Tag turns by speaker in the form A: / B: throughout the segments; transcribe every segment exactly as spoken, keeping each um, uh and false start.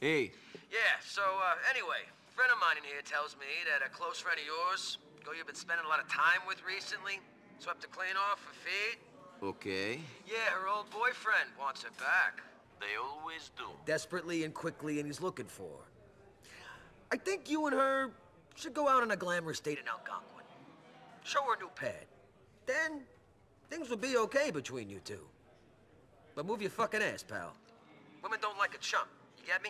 A: Hey.
B: Yeah, so, uh, anyway, a friend of mine in here tells me that a close friend of yours, girl you've been spending a lot of time with recently, swept her clean off her feet.
A: Okay.
B: Yeah, her old boyfriend wants her back.
A: They always do.
B: Desperately and quickly, and he's looking for her. I think you and her should go out on a glamorous date in Algonquin. Show her a new pad. Then, things will be okay between you two. But move your fucking ass, pal. Women don't like a chump. You get me?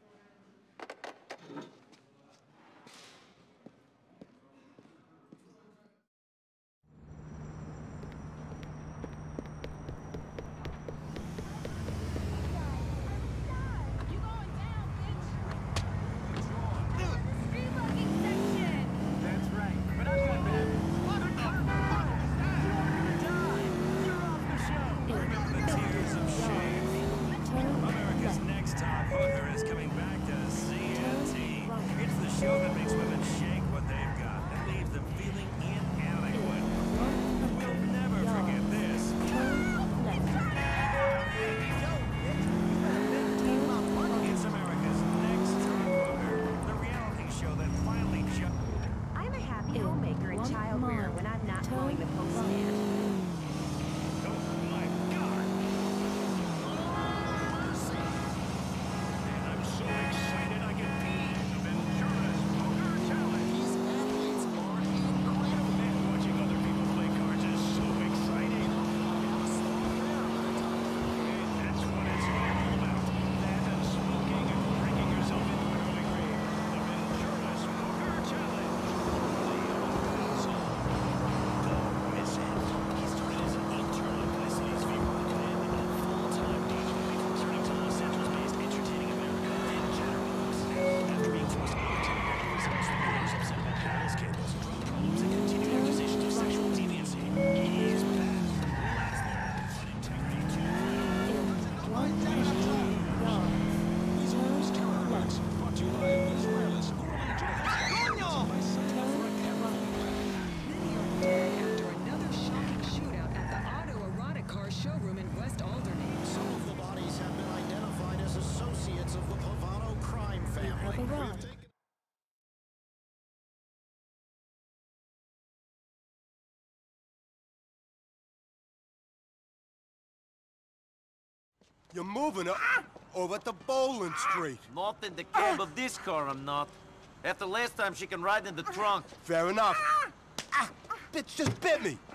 C: You're moving her over to Bowling Street.
A: Not in the cab of this car, I'm not. After last time, she can ride in the trunk.
C: Fair enough. Ah, bitch just bit me.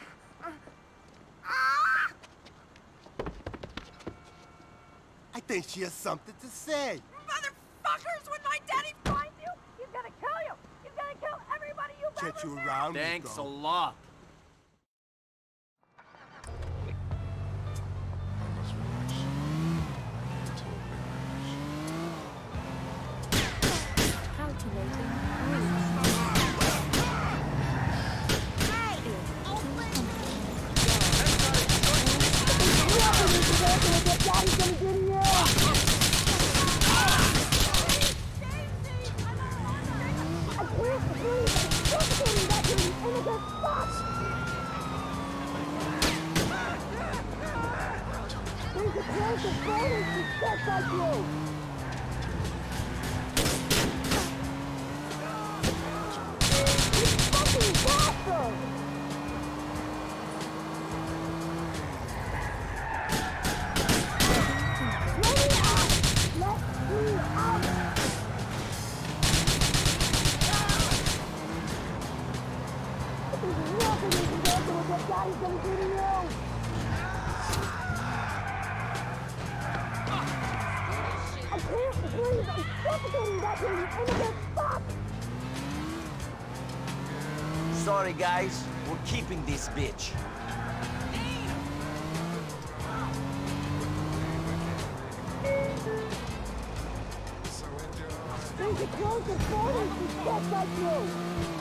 C: I think she has something to say.
D: Motherfuckers, when my daddy finds you, he's gonna kill you. He's gonna kill everybody you've
C: Get
D: ever
C: you
D: met.
C: around.
A: Thanks a lot. Sorry, guys. We're keeping this bitch.
D: There's a closer forward to step like you.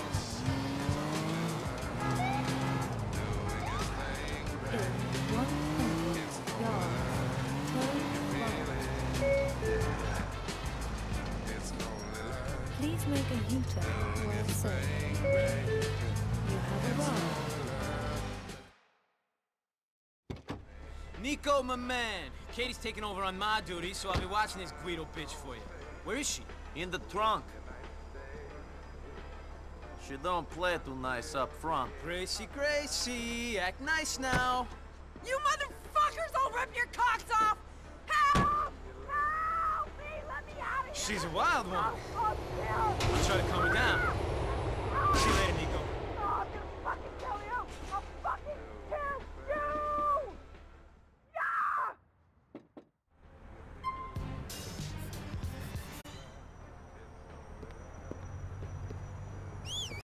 E: Please make a U-turn where safe. You have arrived.
F: Nico, my man. Katie's taking over on my duty, so I'll be watching this Guido bitch for you. Where is she?
A: In the trunk. She don't play too nice up front.
F: Gracie, Gracie, act nice now.
D: You motherfuckers, I'll rip your cocks off! Help! Help me! Let me out of here!
F: She's a wild one.
D: Oh, oh,
F: I'll try to calm her down. See you later,